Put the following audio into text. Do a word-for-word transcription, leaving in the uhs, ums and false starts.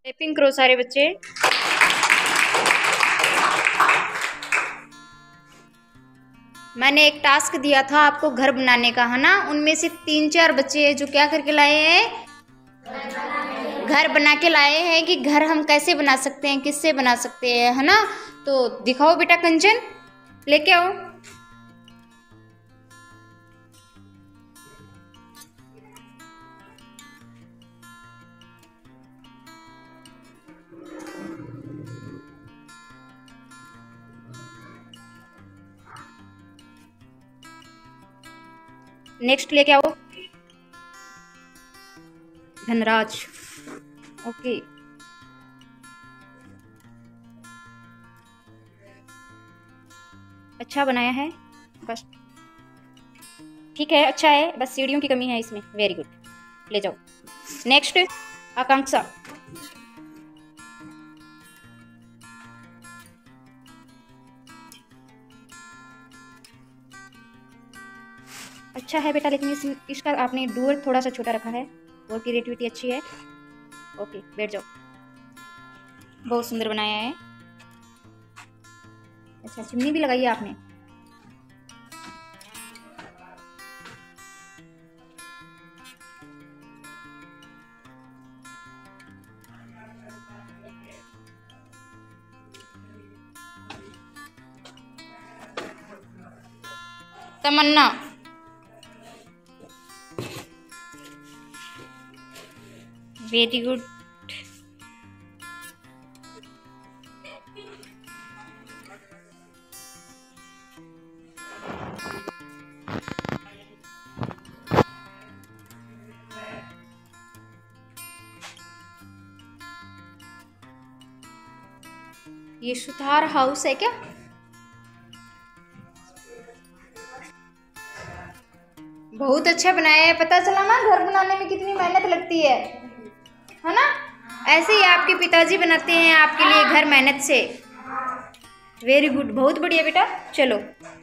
Typing करो सारे बच्चे। मैंने एक टास्क दिया था आपको घर बनाने का, है ना। उनमें से तीन चार बच्चे हैं जो क्या करके लाए हैं, घर बना के लाए हैं कि घर हम कैसे बना सकते हैं, किससे बना सकते हैं, है ना। तो दिखाओ बेटा, कंचन लेके आओ। नेक्स्ट लेके आओ धनराज। ओके, अच्छा बनाया है बस, ठीक है, अच्छा है, बस सीढ़ियों की कमी है इसमें। वेरी गुड, ले जाओ। नेक्स्ट आकांक्षा। अच्छा है बेटा, लेकिन इस, इसका आपने डूअर थोड़ा सा छोटा रखा है और क्रिएटिविटी अच्छी है। ओके, बैठ जाओ। बहुत सुंदर बनाया है। अच्छा, चिमनी भी लगाई है आपने। Tamanna, very good. ये सुतार हाउस है क्या? बहुत अच्छा बनाया है। पता चला ना घर बनाने में कितनी मेहनत लगती है है ना। ऐसे ही आपके पिताजी बनाते हैं आपके लिए घर मेहनत से। वेरी गुड, बहुत बढ़िया बेटा। चलो।